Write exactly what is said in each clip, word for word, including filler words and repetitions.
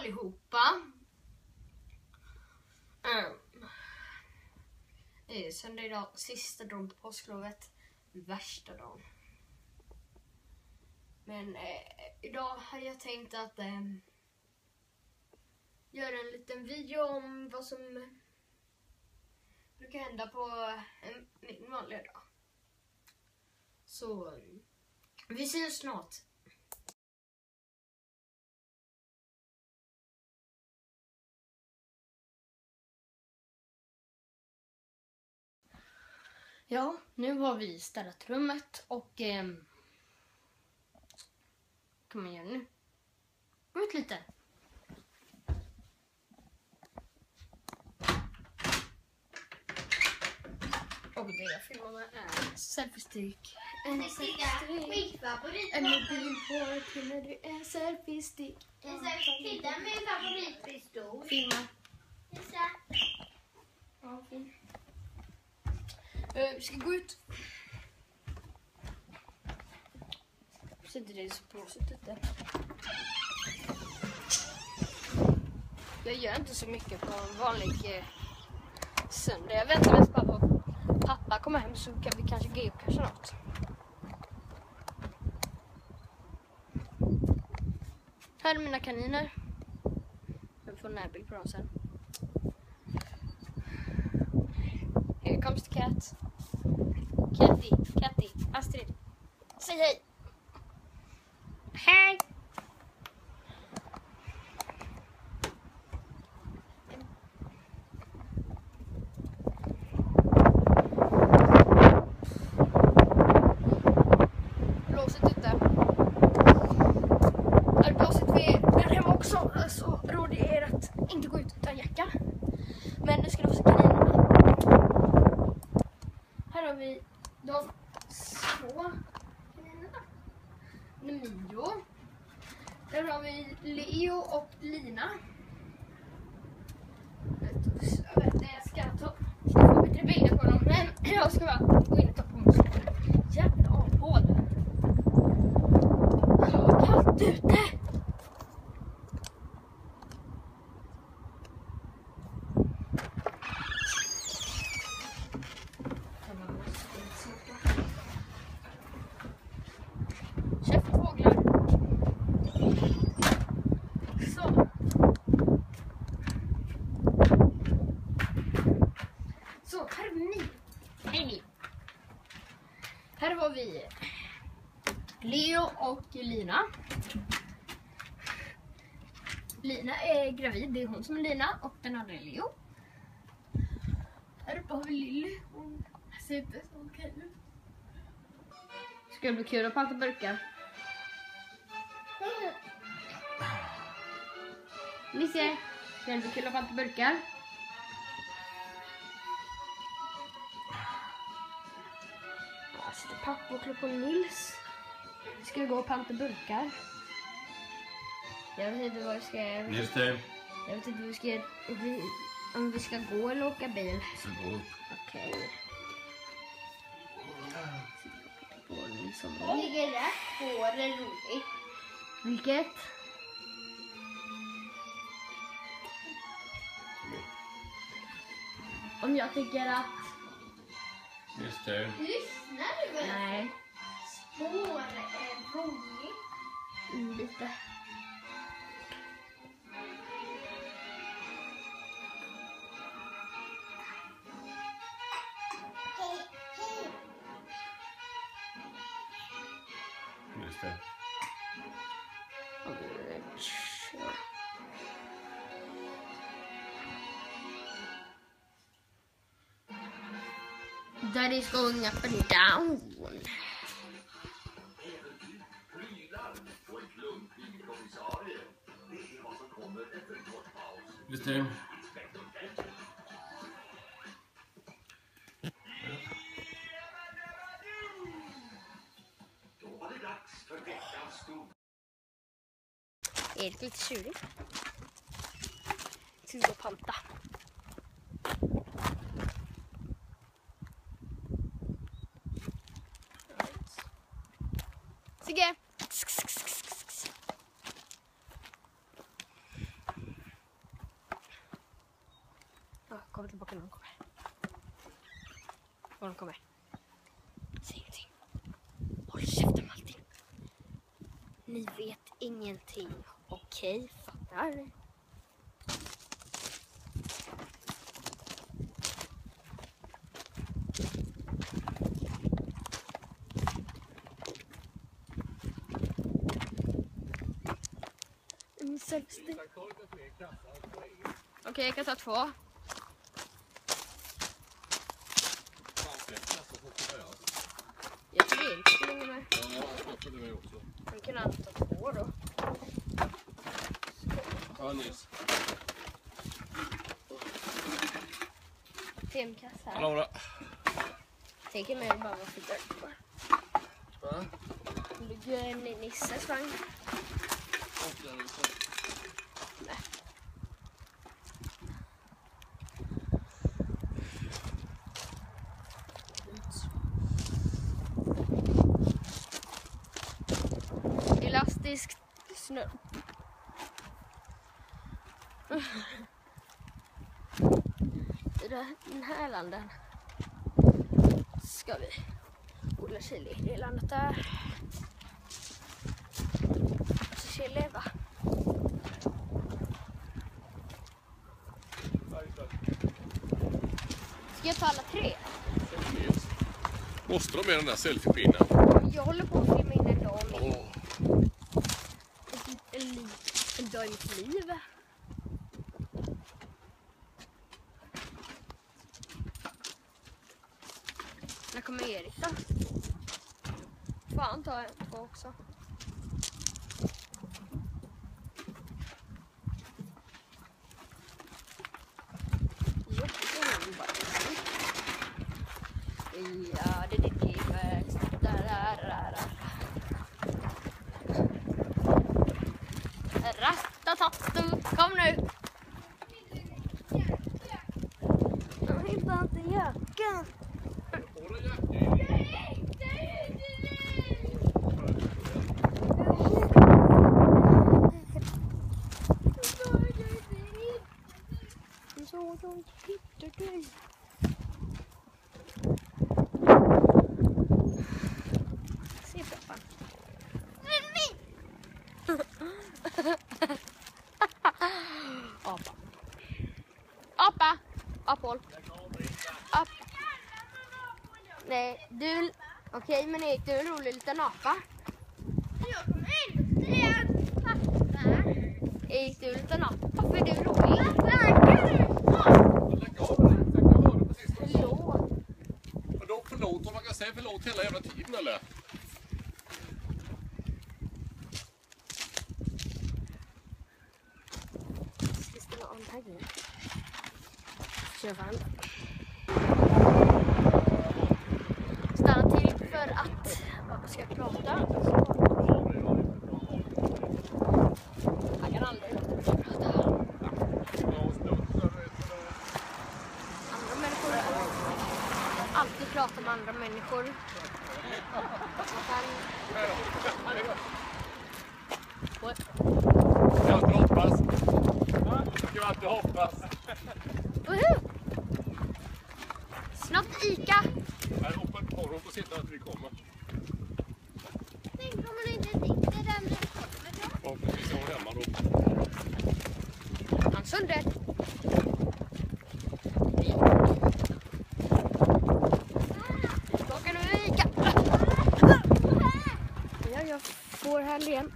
allihopa. Mm. Det är söndag idag, sista dagen på påsklovet, värsta dagen. Men eh, idag har jag tänkt att eh, göra en liten video om vad som brukar hända på en, en vanlig dag. Så vi ses snart. Ja, nu har vi städat rummet och eh, vad kan man göra nu? Gå ut lite. Och det jag filmar med är selfie-stick. En selfie-stick. En mobil på till när det är selfie-stick. Titta min favoritpistol. Filma. Ja, fin. Uh, vi ska gå ut. Sätter det så påsigt ute. Jag gör inte så mycket på en vanlig eh, söndag. Jag väntar mest bara på pappa kommer hem så kan vi kanske gå upp kanske något. Här är mina kaniner. Jag får en närbild på dem sen. Here comes the cat. Catty, Catty, Astrid. Säg hej. Hej. Blåset ute. Är blåset vid där hemma också så råder jag er att inte gå ut utan jacka. Men nu ska du få se kaninerna. Här har vi de små kaninerna. Nemio. Där har vi Leo och Lina. Jag vet inte, jag ska ta ska få bättre bilder på dem. Men jag ska bara gå in och ta på mig så. Jävla avhåll. Så kallt ute. Käftfåglar. Så. Så, här har vi ni. Hej. Här har vi Leo och Lina. Lina är gravid, det är hon som är Lina och den andra är Leo. Här uppe har vi Lilly. Hon ser inte så okej ut. Ska det bli kul att panta burkar? Nisse, ska det bli kul att panta burkar? Här sitter pappa och klär på Nils. Vi ska gå och panta burkar. Jag vet inte vad vi ska göra. Just det. Jag vet inte vad vi ska göra. Om vi ska gå eller åka bil. Så gå upp. Okej. Okay. Ligger rätt på det roligt. Vilket? Om jag tycker att... Just det. Lyssnar du väl? Nej. Spår är roligt. Mm, lite. Just det. Daddy's going up and down. Just det. Erik är lite tjurig. Ska vi gå och panta. Sigge! kommer tillbaka när de kommer. Var de kommer. Säg ingenting. Håll käften allting. Ni vet ingenting. Okej, fattar. Okej, okay, jag kan ta två. Jag tror inte så länge med. Man kan alltid ta två då. Ja, nyss. Fem kassar. Hallå då. Tänker mig bara vad för dörr. Va? Det ligger en Nisses vagn. Nej. Elastisk snö. I den här landen ska vi odla chili. Det är landet där. Så chili, va? Ska jag ta alla tre? Måste de med den där selfie-pinnen? Jag håller på att filma in en dag med. Åh. En, en, en dag i mitt liv. När kommer Erik då? Fan, tar jag två också. Ja, det är ditt liv. Där, där, där, där. Rastatattu, kom nu! Jag hittar inte jackan. Så de hittar dig. Se pappa. Apa. Apa. Apol. Apa. Nej, du... Okej, men Erik, du är en rolig liten apa. Jag kommer inte att fatta. Erik, du är en liten apa, för du är rolig. Förlåt. Vadå förlåt? Om man kan säga förlåt hela jävla tiden, eller? Ska ställa om taggen. Kör fan. Stanna till för att jag ska prata. Jag kan aldrig prata. Andra människor. Alltid prata med andra människor. Man kan... Jag kan alltid hoppas. Jag kan alltid hoppas. Woho! Snabbt Ica. Jag hoppar på dem och sitta att vi kommer. Tänk om man inte sitter där med kommer då? Ja, precis. Jag var hemma då. Han sönder. Tillbaka nu Ica. Ja, jag får här igen.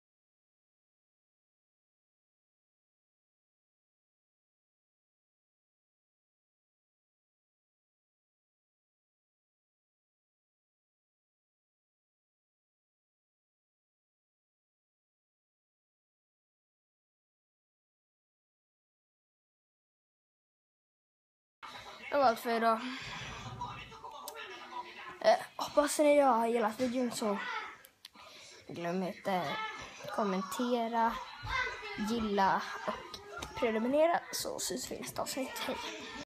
Det var allt för idag. Eh, hoppas ni har gillat videon, så glöm inte kommentera, gilla och prenumerera, så syns vi i nästa avsnitt. Hej!